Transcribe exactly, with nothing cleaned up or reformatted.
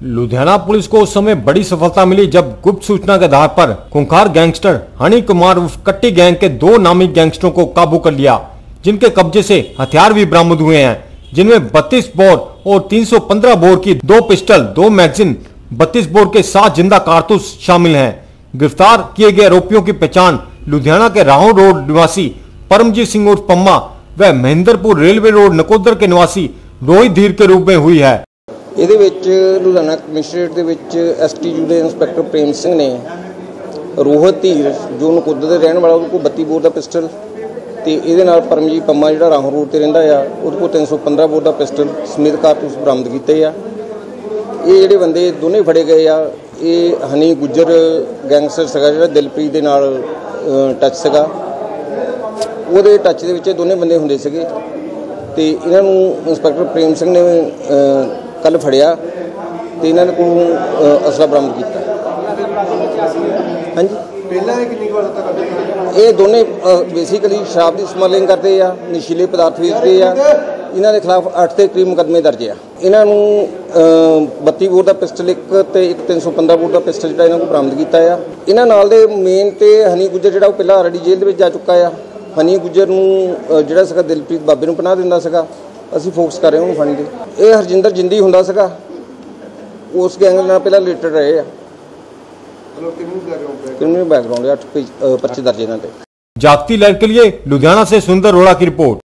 Ludhiana police को उस समय बड़ी सफलता मिली जब गुप्त सूचना के आधार पर खूंखार गैंगस्टर हनी कुमार उर्फ कट्टी गैंग के दो नामी गैंगस्टरों को काबू कर लिया, जिनके कब्जे से हथियार भी बरामद हुए हैं, जिनमें बत्तीस बोर और तीन सौ पंद्रह बोर की दो पिस्टल, दो मैगजीन, बत्तीस बोर के सात जिंदा कारतूस शामिल हैं। गिरफ्तार किए गए आरोपियों की पहचान लुधियाना के राहु रोड निवासी परमजीत सिंह उर्फ पम्मा व महेंद्रपुर रेलवे रोड नकोदर के निवासी रोहित धीर के रूप में हुई है। ਇਹਦੇ ਵਿੱਚ ਲੁਧਿਆਣਾ ਕਮਿਸ਼ਨਰੇਟ ਦੇ ਵਿੱਚ ਐਸਟੀਯੂ ਦੇ ਇੰਸਪੈਕਟਰ ਪ੍ਰੇਮ ਸਿੰਘ ਨੇ ਰੋਹਿਤ ਧੀਰ ਜੋ ਨਕੋਦਰ ਦੇ ਰਹਿਣ ਵਾਲਾ, ਉਹਦੇ ਕੋਲ ਬੱਤੀ ਬੋਰ ਦਾ ਪਿਸਟਲ ਤੇ ਇਹਦੇ ਨਾਲ ਪਰਮਜੀਤ ਪੰਮਾ ਜਿਹੜਾ ਰਾਹੋਂ ਰੋਡ ਤੇ ਰਹਿੰਦਾ ਆ, ਉਹਦੇ ਕੋਲ ਤਿੰਨ ਸੌ ਪੰਦਰਾਂ ਬੋਰ ਦਾ ਪਿਸਟਲ ਸਮੇਤ ਕਾਰਤੂਸ ਬਰਾਮਦ ਕੀਤੇ ਆ। ਇਹ ਜਿਹੜੇ ਬੰਦੇ ਦੋਨੇ ਫੜੇ ਗਏ ਆ, ਇਹ ਹਨੀ ਗੁੱਜਰ ਗੈਂਗਸਟਰ ਸੀਗਾ ਜਿਹੜਾ ਦਿਲਪ੍ਰੀਤ ਦੇ ਨਾਲ ਟੱਚ ਸੀਗਾ, ਉਹਦੇ ਟੱਚ ਦੇ ਵਿੱਚ ਦੋਨੇ ਬੰਦੇ ਹੁੰਦੇ ਸੀਗੇ ਤੇ ਇਹਨਾਂ ਨੂੰ ਇੰਸਪੈਕਟਰ ਪ੍ਰੇਮ ਸਿੰਘ ਨੇ ਕੱਲ ਫੜਿਆ ਤੇ ਇਹਨਾਂ ਨੇ ਕੋਲ ਅਸਲਾ ਬਰਾਮਦ ਕੀਤਾ। ਹਾਂਜੀ, ਪਹਿਲਾਂ ਕਿੰਨੀ ਵਾਰ ਤੱਕ ਕਰਦੇ? ਇਹ ਦੋਨੇ ਬੇਸਿਕਲੀ ਸ਼ਰਾਬ ਦੀ ਸਮਗਲਿੰਗ ਕਰਦੇ ਆ, ਨਸ਼ੀਲੇ ਪਦਾਰਥ ਵੇਚਦੇ ਆ। ਇਹਨਾਂ ਦੇ ਖਿਲਾਫ ਅੱਠ ਤੇ ਕਰੀਬ ਮੁਕੱਦਮੇ ਦਰਜ ਆ। ਇਹਨਾਂ ਨੂੰ ਬੱਤੀ ਬੋਰ ਦਾ ਪਿਸਟਲ ਇੱਕ ਤੇ ਇੱਕ ਤਿੰਨ ਸੌ ਪੰਦਰਾਂ ਬੋਰ ਦਾ ਪਿਸਟਲ ਜਿਹੜਾ ਇਹਨਾਂ ਕੋਲ ਬਰਾਮਦ ਕੀਤਾ ਆ। ਇਹਨਾਂ ਨਾਲ ਦੇ ਮੇਨ ਤੇ ਹਨੀ ਗੁੱਜਰ ਜਿਹੜਾ ਉਹ ਪਹਿਲਾਂ ਆਲਰੇਡੀ ਜੇਲ੍ਹ ਦੇ ਵਿੱਚ ਜਾ ਚੁੱਕਾ ਆ। ਹਨੀ ਗੁੱਜਰ ਨੂੰ ਜਿਹੜਾ ਸੀਗਾ ਦਿਲਪ੍ਰੀਤ ਬਾਬੇ ਨੂੰ ਪਨਾਹ ਦਿੰਦਾ ਸੀਗਾ, ਅਸੀਂ ਫੋਕਸ ਕਰ ਰਹੇ ਉਹਨੂੰ ਫੜਨ ਦੇ। ਇਹ ਹਰਜਿੰਦਰ ਜਿੰਦੀ ਹੁੰਦਾ ਸੀਗਾ, ਉਸ ਗੈਂਗ ਨਾਲ ਪਹਿਲਾਂ ਰਿਲੇਟਡ ਰਹੇ ਆ। क्रिमिनल बैकग्राउंड है, अठ पच्चीस दर्ज ਇਹਨਾਂ ਤੇ। जागती लहर के लिए लुधियाना से सुंदर रोड़ा की रिपोर्ट।